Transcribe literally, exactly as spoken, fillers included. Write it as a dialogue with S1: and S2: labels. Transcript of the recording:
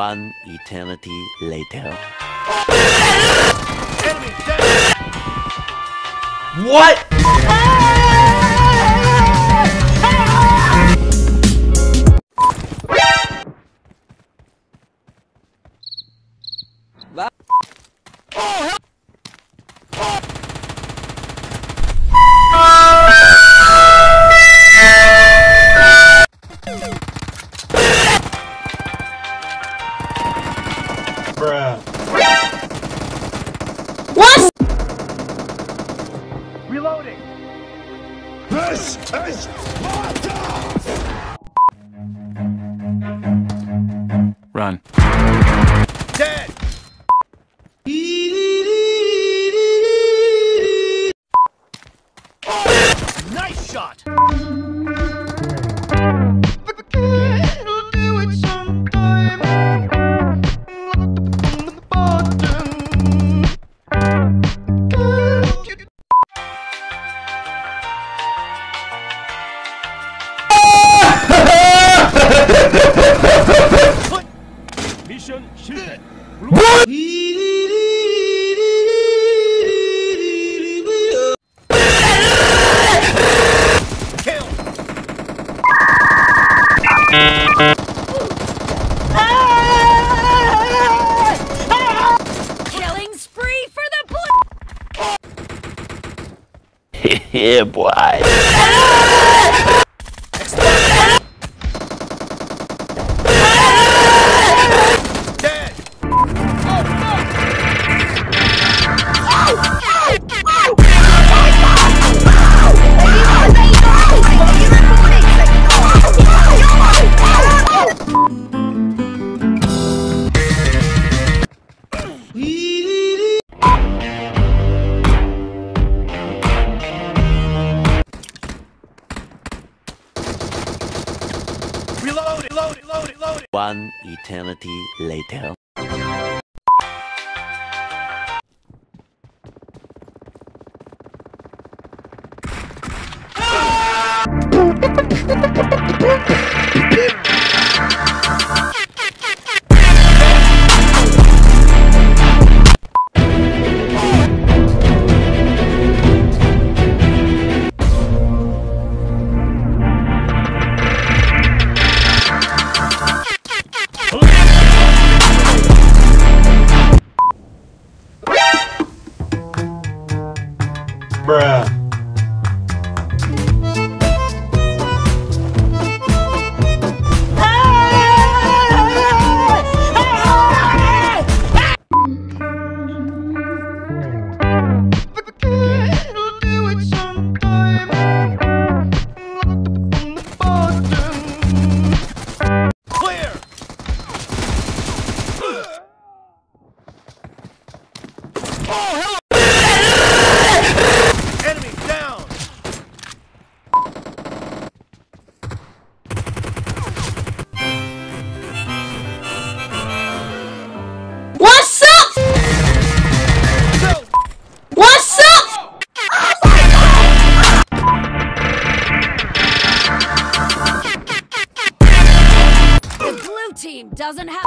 S1: One eternity later.
S2: What? Bruh.
S3: What?
S4: Reloading.
S5: This is Sparta!
S2: Run.
S4: Dead. Nice shot.
S5: Mission shifted.
S2: What?
S4: Kill.
S3: Killing spree for the blue.
S1: Yeah, boy.
S4: Dead. Reload, reload, reload, reload.
S1: One eternity later.
S2: Bruh.
S4: Clear. Oh, hell. Enemy down.
S3: What's up?
S4: Go.
S3: What's up? The blue team doesn't have.